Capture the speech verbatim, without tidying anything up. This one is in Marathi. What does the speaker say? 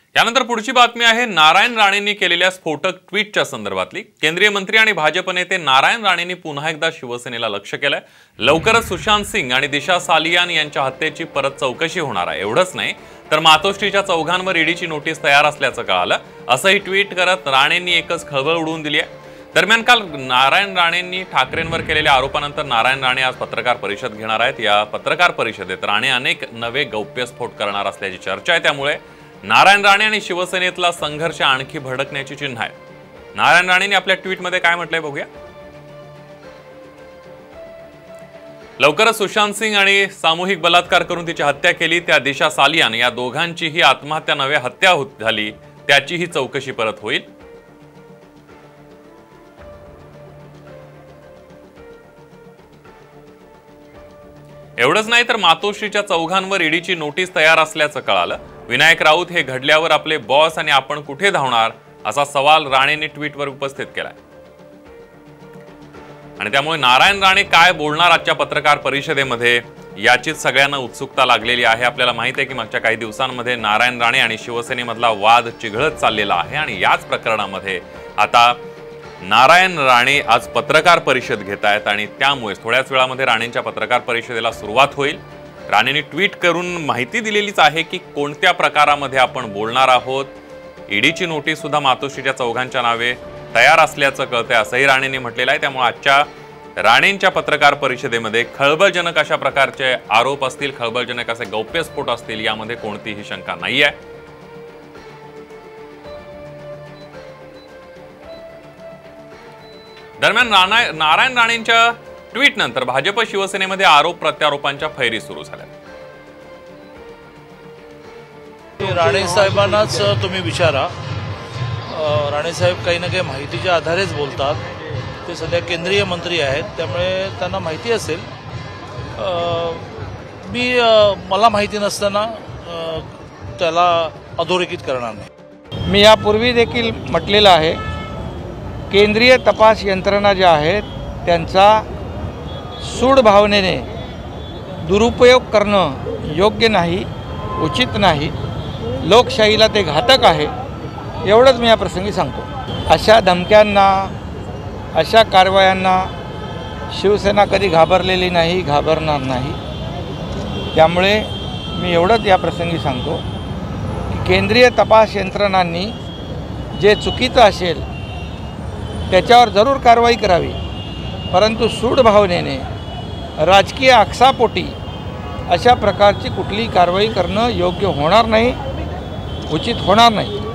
यानंतर पुढची बातमी आहे नारायण राणेंनी केलेल्या स्फोटक ट्विटच्या संदर्भातली। केंद्रीय मंत्री आणि भाजप नेते नारायण राणेंनी पुन्हा एकदा शिवसेनेला लक्ष्य केलंय। लवकरच सुशांत सिंग आणि दिशा सालियान यांच्या हत्येची परत चौकशी होणार आहे। एवढंच नाही तर मातोश्रीच्या चौघांवर ईडीची नोटीस तयार असल्याचं कळालं। असंही ट्विट करत राणेंनी एकच खळबळ उडवून दिली आहे। दरम्यान काल नारायण राणेंनी ठाकरेंवर केलेल्या आरोपानंतर नारायण राणे आज पत्रकार परिषद घेणार आहेत। या पत्रकार परिषदेत राणे अनेक नवे गौप्यस्फोट करणार असल्याची चर्चा आहे। त्यामुळे नारायण राणे आणि शिवसेनेतला संघर्ष आणखी भडकण्याची चिन्ह आहे। नारायण राणेंनी आपल्या ट्विटमध्ये काय म्हटलंय बघूया। लवकरच सुशांत सिंग आणि सामूहिक बलात्कार करून तिची हत्या केली त्या दिशा सालियान या दोघांचीही आत्महत्या नव्हे हत्या झाली त्याचीही चौकशी परत होईल। एवढंच नाही तर मातोश्रीच्या चौघांवर ईडीची नोटीस तयार असल्याचं कळालं। विनायक राऊत हे घडल्यावर आपले बॉस आणि आपण कुठे धावणार असा सवाल राणेंनी ट्विटवर उपस्थित केलाय आणि त्यामुळे नारायण राणे काय बोलणार आजच्या पत्रकार परिषदेमध्ये याचीच सगळ्यांना उत्सुकता लागलेली आहे। आपल्याला माहिती आहे की मागच्या काही दिवसांमध्ये नारायण राणे आणि शिवसेनेमधला वाद चिघळत चाललेला आहे आणि याच प्रकरणामध्ये आता नारायण राणे आज पत्रकार परिषद घेत आहेत आणि त्यामुळे थोड्याच वेळामध्ये राणेंच्या पत्रकार परिषदेला सुरुवात होईल। राणेंनी ट्विट करून माहिती दिलेलीच आहे की कोणत्या प्रकारामध्ये आपण बोलणार आहोत। ईडीची नोटीस सुद्धा मातोश्रीच्या चौघांच्या नावे तयार असल्याचं कळतंय असंही राणेंनी म्हटलेलं आहे। त्यामुळे आजच्या राणेंच्या पत्रकार परिषदेमध्ये खळबळजनक अशा प्रकारचे आरोप असतील, खळबळजनक असे गौप्यस्फोट असतील यामध्ये कोणतीही शंका नाही आहे। दरम्यान नारायण राणेंच्या ट्विट नंतर भाजप शिवसेनेमध्ये आरोप प्रत्यारोपांच्या फैरी सुरू झाल्या। राणे साहेबांनाच तुम्ही विचारा। राणे साहेब काही ना काही माहितीच्या आधारेच बोलतात। ते सध्या केंद्रीय मंत्री आहेत त्यामुळे त्यांना माहिती असेल। मी मला माहिती नसताना त्याला अधोरेखित करणार नाही। मी यापूर्वी देखील म्हटलेलं आहे केंद्रीय तपास यंत्रणा ज्या आहेत त्यांचा सूड भावनेने दुरुपयोग करणं योग्य नाही, उचित नाही, लोकशाहीला ते घातक आहे एवढंच मी या प्रसंगी सांगतो। अशा धमक्यांना, अशा कारवायांना शिवसेना कधी घाबरलेली नाही, घाबरणार नाही। त्यामुळे मी एवढंच या प्रसंगी सांगतो की केंद्रीय तपास यंत्रणांनी जे चुकीचं असेल त्याच्यावर जरूर कारवाई करावी, परंतु सूड भावनेने राजकीय आक्षापोटी अशा प्रकारची कुठलीही कारवाई करणं योग्य होणार नाही, उचित होणार नाही।